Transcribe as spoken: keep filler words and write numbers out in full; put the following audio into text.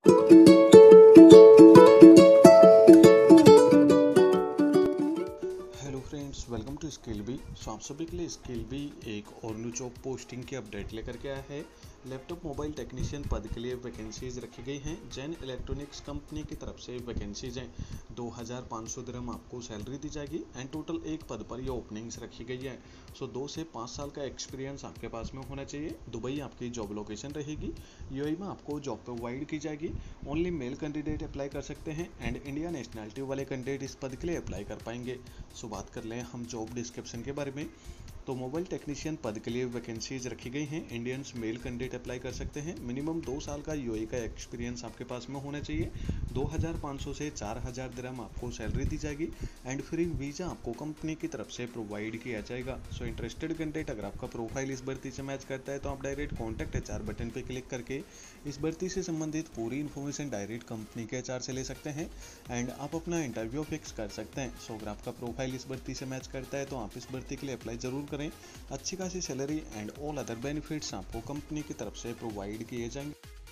Hello friends, welcome to Skill Bee. So आप सभी के लिए स्किल बी एक और न्यू जॉब पोस्टिंग की अपडेट लेकर के आया है। लैपटॉप मोबाइल टेक्नीशियन पद के लिए वैकेंसीज रखी गई हैं। जैन इलेक्ट्रॉनिक्स कंपनी की तरफ से वैकेंसीज हैं। दो हज़ार पाँच सौ दिरहम आपको सैलरी दी जाएगी एंड टोटल एक पद पर ये ओपनिंग्स रखी गई है। सो दो से पाँच साल का एक्सपीरियंस आपके पास में होना चाहिए। दुबई आपकी जॉब लोकेशन रहेगी। यूएई में आपको जॉब प्रोवाइड की जाएगी। ओनली मेल कैंडिडेट अप्लाई कर सकते हैं एंड इंडिया नेशनलिटी वाले कैंडिडेट इस पद के लिए अप्लाई कर पाएंगे। सो बात कर लें हम जॉब डिस्क्रिप्शन के बारे में, तो मोबाइल टेक्नीशियन पद के लिए वैकेंसीज रखी गई हैं। इंडियंस मेल कैंडिडेट अप्लाई कर सकते हैं। मिनिमम दो साल का यूएई का एक्सपीरियंस आपके पास में होना चाहिए। दो हज़ार पाँच सौ से चार हज़ार दिरहम आपको सैलरी दी जाएगी एंड फ्री वीज़ा आपको कंपनी की तरफ से प्रोवाइड किया जाएगा। सो इंटरेस्टेड कैंडिडेट अगर आपका प्रोफाइल इस भर्ती से मैच करता है तो आप डायरेक्ट कॉन्टैक्ट एचआर बटन पर क्लिक करके इस भर्ती से संबंधित पूरी इन्फॉर्मेशन डायरेक्ट कंपनी के एचआर से ले सकते हैं एंड आप अपना इंटरव्यू फिक्स कर सकते हैं। सो अगर आपका प्रोफाइल इस भर्ती से मैच करता है तो आप इस भर्ती के लिए अप्लाई जरूर करें। अच्छी खासी salary and all other benefits आपको कंपनी की तरफ से प्रोवाइड किए जाएंगे।